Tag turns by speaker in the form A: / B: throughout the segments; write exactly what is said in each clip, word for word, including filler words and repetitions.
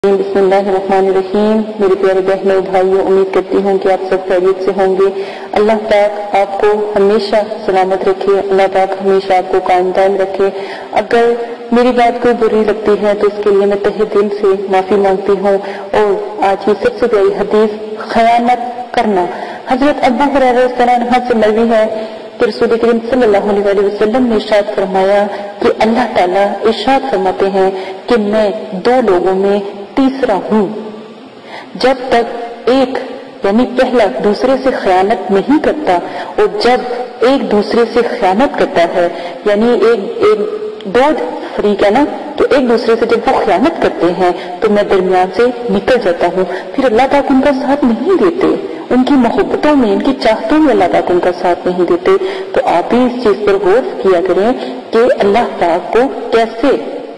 A: بسم اللہ الرحمن الرحیم۔ میرے پیارے بہنوں بھائیوں، امید کرتی ہوں کہ آپ سب خیریت سے ہوں گے۔ اللہ پاک آپ کو ہمیشہ سلامت رکھے، اللہ پاک ہمیشہ آپ کو قائم دائم رکھے۔ اگر میری بات کوئی بری لگتی ہے تو اس کے لیے میں تہہ دل سے معافی مانگتی ہوں۔ اور آج کی سب سے بڑی حدیث خیانت کرنا، حضرت ابو ہریرہ رضی اللہ عنہ سے مروی ہے کہ رسول کریم صلی اللہ علیہ وسلم نے ارشاد فرمایا کہ اللہ تعالیٰ ارشاد فرماتے ہیں کہ میں دو لوگوں میں تیسرا ہوں، جب تک ایک یعنی پہلا دوسرے سے خیانت نہیں کرتا، اور جب ایک دوسرے سے خیانت کرتا ہے یعنی ایک ایک دو فریق ہے نا، تو ایک دوسرے سے جب وہ خیانت کرتے ہیں تو میں درمیان سے نکل جاتا ہوں، پھر اللہ پاک ان کا ساتھ نہیں دیتے، ان کی محبتوں میں ان کی چاہتوں میں اللہ پاک ان کا ساتھ نہیں دیتے۔ تو آپ بھی اس چیز پر غور کیا کریں کہ اللہ پاک کو کیسے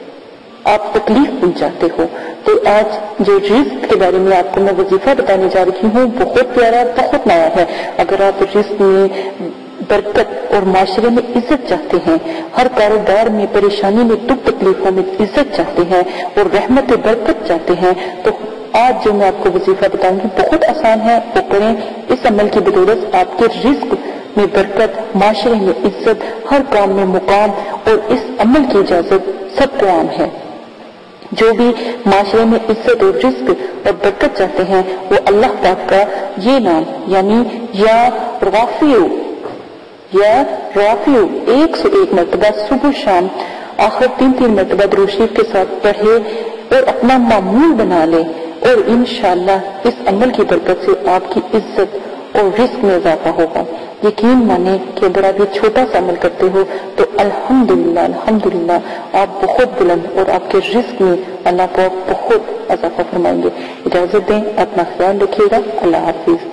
A: آپ تکلیف پہنچاتے ہو۔ تو آج جو رزق کے بارے میں آپ کو میں وظیفہ بتانے جا رہی ہوں، بہت پیارا، بہت نیا ہے۔ اگر آپ رزق میں برکت اور معاشرے میں عزت چاہتے ہیں، ہر کاروبار میں پریشانی میں دکھ تکلیفوں میں عزت چاہتے ہیں اور رحمت برکت چاہتے ہیں، تو آج جو میں آپ کو وظیفہ بتاؤں گی بہت آسان ہے، وہ کریں۔ اس عمل کی بدولت آپ کے رزق میں برکت، معاشرے میں عزت، ہر کام میں مقام، اور اس عمل کی اجازت سب کو عام ہے۔ جو بھی معاشرے میں عزت اور رزق اور برکت چاہتے ہیں وہ اللہ پاک کا یہ نام یعنی یا رافع یا رافع ایک سو ایک مرتبہ صبح شام آخر تین تین مرتبہ درود شریف کے ساتھ پڑھے اور اپنا معمول بنا لے، اور انشاءاللہ اس عمل کی برکت سے آپ کی عزت اور رزق میں اضافہ ہوگا۔ یقین مانیں کہ اگر آپ یہ چھوٹا سا عمل کرتے ہو تو الحمدللہ الحمدللہ آپ بہت بلند اور آپ کے رزق میں اللہ پاک بہت اضافہ فرمائیں گے۔ اجازت دیں، اپنا خیال رکھیے گا۔ اللہ حافظ۔